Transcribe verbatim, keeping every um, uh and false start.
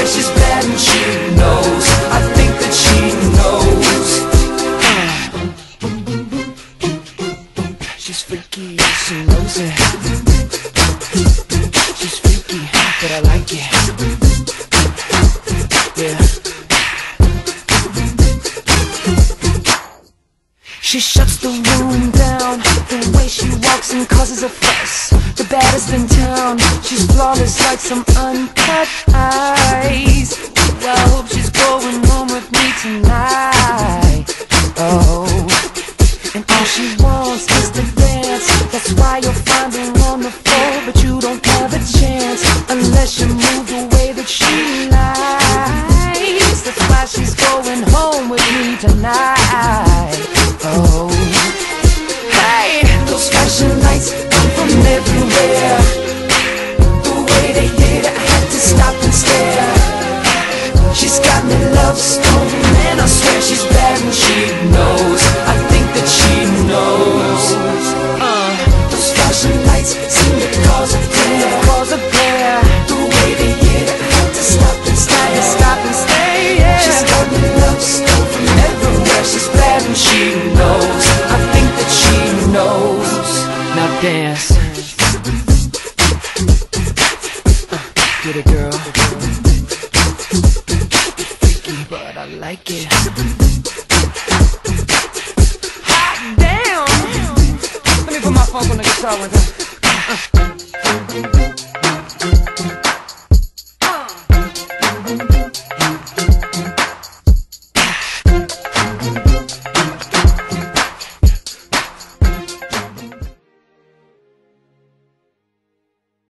she's bad and she knows. I think that she knows. She's freaky, she knows it. She's freaky, but I like it. Yeah. She shuts the room down. The way she walks and causes a fuss. The baddest in town. She's flawless like some uncut ice. I hope she's going home with me tonight. Oh, and all she wants is to dance. That's why you'll find her on the floor, but you don't have a chance unless you move the way that she likes. That's why she's going home with me tonight. Oh, hey, those flashing lights come from everywhere. The way they hit, I had to stop and stare. She's got me love stone, and I swear she's bad and she knows. I think that she knows. Uh, those flashing lights seem to cause a glare, cause a glare. The way they hit, I had to stop and stare, stop and stay. Yeah. She's got me love stone from everywhere. She's bad and she knows. I think that she knows. Now dance. Uh, get it, girl. Freaky, but I like it.